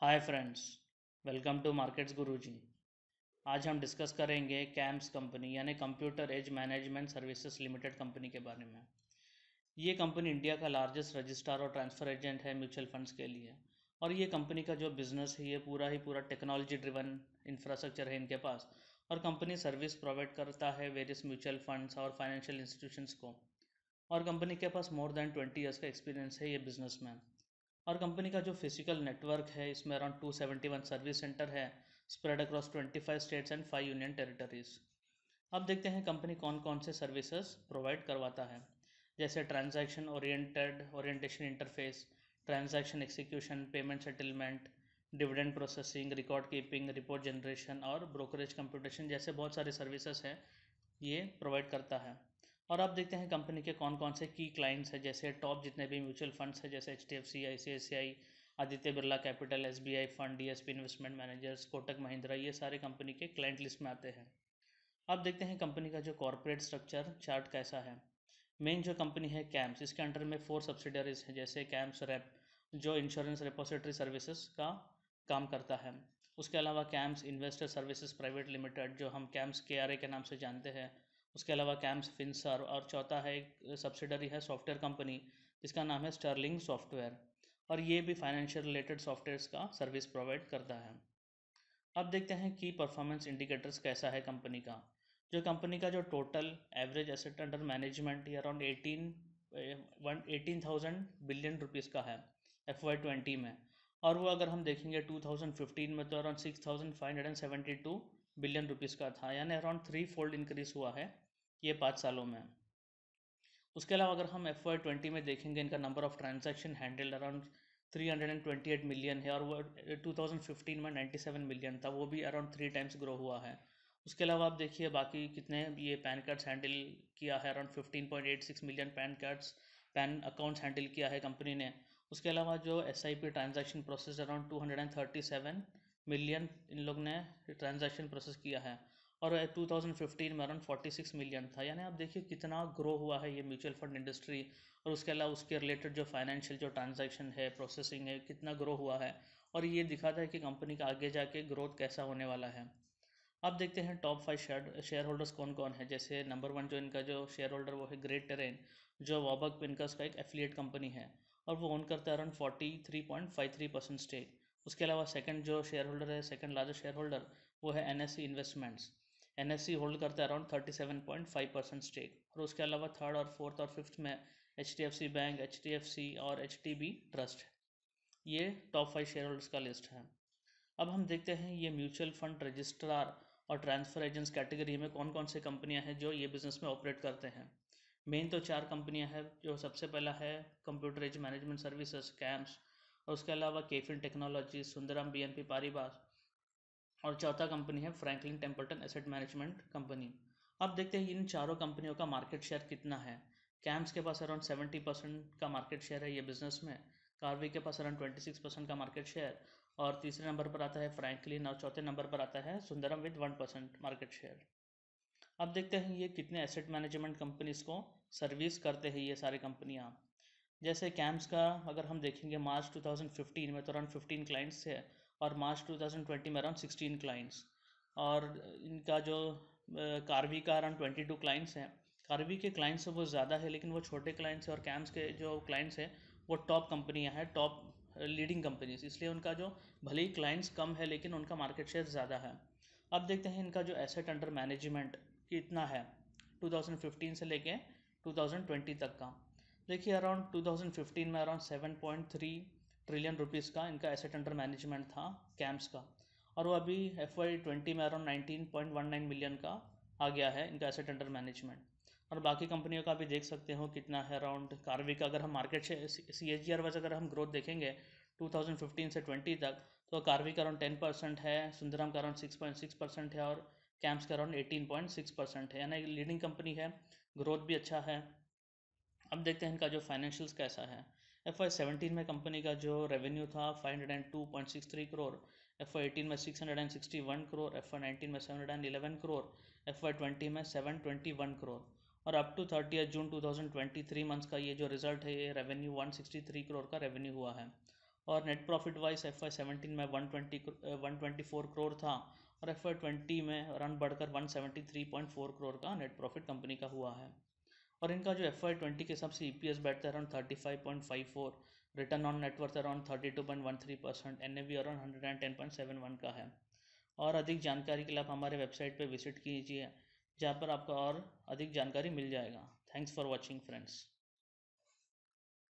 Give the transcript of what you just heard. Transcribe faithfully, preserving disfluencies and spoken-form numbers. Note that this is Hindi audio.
Hi friends, welcome to markets Guruji. आज हम डिस्कस करेंगे कैम्स कंपनी यानी computer age management services limited company के बारे में। ये कंपनी इंडिया का लार्जेस्ट रजिस्ट्रार और ट्रांसफ़र एजेंट है म्यूचुअल फंड्स के लिए। और ये कंपनी का जो बिज़नेस है ये पूरा ही पूरा टेक्नोलॉजी ड्रिवन इंफ्रास्ट्रक्चर है इनके पास। और कंपनी सर्विस प्रोवाइड करता है वेरियस म्यूचुअल फंड्स और फाइनेंशियल इंस्टीट्यूशंस को। और कंपनी के पास मोर देन ट्वेंटी ईयर्स का एक्सपीरियंस है ये बिज़नेस में। और कंपनी का जो फिजिकल नेटवर्क है इसमें around two seventy one service centre है spread across twenty five states and five union territories. अब देखते हैं कंपनी कौन कौन से सर्विसेज प्रोवाइड करवाता है, जैसे transaction oriented orientation interface, transaction execution, payment settlement, dividend processing, record keeping, report generation और ब्रोकरेज कंप्यूटेशन जैसे बहुत सारे सर्विसेज हैं ये प्रोवाइड करता है। और आप देखते हैं कंपनी के कौन कौन से की क्लाइंट्स हैं, जैसे टॉप जितने भी म्यूचुअल फंड्स हैं जैसे H D F C, I C I C I, Aditya Birla capital, S B I fund, D S P investment managers, Kotak Mahindra, ये सारे कंपनी के क्लाइंट लिस्ट में आते हैं। अब देखते हैं कंपनी का जो कॉर्पोरेट स्ट्रक्चर चार्ट कैसा है। मेन जो कंपनी है कैम्स, इसके अंडर में फोर सब्सिडरीज हैं, जैसे कैम्स रेप जो इंश्योरेंस रिपोजिटरी सर्विसेज का काम करता है। उसके अलावा CAMS investor services private limited जो हम कैम्स के आर ए के नाम से जानते हैं। उसके अलावा कैम्स फिनसर्व, और चौथा है एक सब्सिडरी है सॉफ्टवेयर कंपनी जिसका नाम है स्टर्लिंग सॉफ्टवेयर, और ये भी फाइनेंशियल रिलेटेड सॉफ्टवेयर्स का सर्विस प्रोवाइड करता है। अब देखते हैं की परफॉर्मेंस इंडिकेटर्स कैसा है कंपनी का। जो कंपनी का जो total average asset under management ये around eighteen one eighteen thousand billion rupees का है एफ वाई ट्वेंटी में। और वो अगर हम देखेंगे टू थाउजेंड फिफ्टीन में तो around six thousand five hundred seventy two billion rupees का था, यानी अराउंड थ्री फोल्ड इंक्रीज हुआ है ये पाँच सालों में। उसके अलावा अगर हम एफ वाई ट्वेंटी में देखेंगे इनका number of transaction handled around three hundred twenty eight million है, और वो टू थाउजेंड फिफ्टीन में नाइन्टी सेवन मिलियन था, वो भी अराउंड थ्री टाइम्स ग्रो हुआ है। उसके अलावा आप देखिए बाकी कितने ये पैन कार्ड्स हैंडल किया है, around fifteen point eight six million PAN cards PAN accounts handle किया है कंपनी ने। उसके अलावा जो S I P transaction process around two hundred thirty seven million इन लोग ने ट्रांजेक्शन प्रोसेस किया है, और टू थाउजेंड फिफ्टीन में अराउंड फोर्टी सिक्स मिलियन था। यानी आप देखिए कितना ग्रो हुआ है ये म्यूचुअल फंड इंडस्ट्री। और उसके अलावा उसके रिलेटेड जो फाइनेंशियल जो ट्रांजैक्शन है प्रोसेसिंग है कितना ग्रो हुआ है, और ये दिखाता है कि कंपनी का आगे जाके ग्रोथ कैसा होने वाला है। अब देखते हैं top five share shareholders कौन कौन है। जैसे नंबर वन जो इनका जो शेयर होल्डर वो है ग्रेट टेरेन जो वॉबक पिनकस का एक एफिलिएट कंपनी है, और वो ओन करता है around forty three point five three percent stake. उसके अलावा सेकंड जो शेयर होल्डर है, सेकंड लार्जेस्ट शेयर होल्डर, वो है N S C investments. N S C hold करता है around thirty seven point five percent stake. और उसके अलावा थर्ड और फोर्थ और फिफ्थ में H D F C bank, H D F C और एच डी बी ट्रस्ट। ये टॉप फाइव शेयर होल्डर्स का लिस्ट है। अब हम देखते हैं ये म्यूचुअल फंड रजिस्ट्रार और ट्रांसफ़र एजेंट्स कैटेगरी में कौन कौन से कंपनियां हैं जो ये बिज़नेस में ऑपरेट करते हैं। मेन तो चार कंपनियां हैं। जो सबसे पहला है computer age management services CAMS, और उसके अलावा KFin technology, Sundaram B N P Paribas, और चौथा कंपनी है Franklin Templeton asset management company. अब देखते हैं इन चारों कंपनियों का मार्केट शेयर कितना है। कैम्स के पास अराउंड सेवेंटी परसेंट का मार्केट शेयर है ये बिजनेस में। कार्वी के पास अराउंड ट्वेंटी सिक्स परसेंट का मार्केट शेयर, और तीसरे नंबर पर आता है फ्रैंकलिन, और चौथे नंबर पर आता है Sundaram with one percent market share. अब देखते हैं ये कितने एसेट मैनेजमेंट कंपनीज को सर्विस करते हैं ये सारी कंपनियाँ। जैसे कैम्स का अगर हम देखेंगे मार्च टू थाउजेंड फिफ्टीन में तो अराउंड फिफ्टीन क्लाइंट्स थे, और मार्च टू थाउजेंड ट्वेंटी में अराउंड सिक्सटीन क्लाइंट्स। और इनका जो कार्वी का अराउंड ट्वेंटी टू क्लाइंट्स हैं। कार्वी के क्लाइंट्स वो ज़्यादा है लेकिन वो छोटे क्लाइंट्स हैं, और कैम्स के जो क्लाइंट्स हैं वो टॉप कंपनियां हैं, टॉप लीडिंग कंपनीज, इसलिए उनका जो भले ही क्लाइंट्स कम है लेकिन उनका मार्केट शेयर ज़्यादा है। अब देखते हैं इनका जो एसेट अंडर मैनेजमेंट कितना है टू थाउजेंड फिफ्टीन से लेके टू थाउजेंड ट्वेंटी तक का। देखिए अराउंड टू थाउजेंड फिफ्टीन में around seven point three trillion rupees का इनका एसेट अंडर मैनेजमेंट था कैम्स का, और वो अभी एफ वाई ट्वेंटी में around nineteen point one nine million का आ गया है इनका एसेट अंडर मैनेजमेंट। और बाकी कंपनियों का भी देख सकते हो कितना है। अराउंड कार्वी का अगर हम market C H G R wise अगर हम ग्रोथ देखेंगे टू थाउजेंड फिफ्टीन से ट्वेंटी तक, तो कार्वी का अराउंड टेन परसेंट है, सुंदरम का around six point six percent है, और कैम्स का around eighteen point six percent है, यानी लीडिंग कंपनी है, ग्रोथ भी अच्छा है। अब देखते हैं इनका जो फाइनेंशियल्स कैसा है। एफ वाई सेवनटीन में कंपनी का जो रेवेन्यू था five hundred and two point six three crore, F Y eighteen में six hundred and sixty one crore, F Y nineteen में seven hundred and eleven crore, F Y twenty में सेवन ट्वेंटी वन करोड़। और up to thirty June two thousand twenty three months का ये जो रिजल्ट है ये revenue one sixty three crore का रेवेन्यू हुआ है। और net profit wise F I seventeen में one twenty one twenty four crore था और एफ आई ट्वेंटी में रन बढ़कर one seventy three point four crore का नेट प्रॉफिट कंपनी का हुआ है। और इनका जो एफ आई ट्वेंटी के हिसाब से ई पी एस बैठता है around thirty five point five four, return on net worth around thirty two point one three percent, N A V around hundred and ten point seven one का है। और अधिक जानकारी के लिए आप हमारे वेबसाइट पर विजिट कीजिए, जहाँ पर आपको और अधिक जानकारी मिल जाएगा। Thanks for watching friends.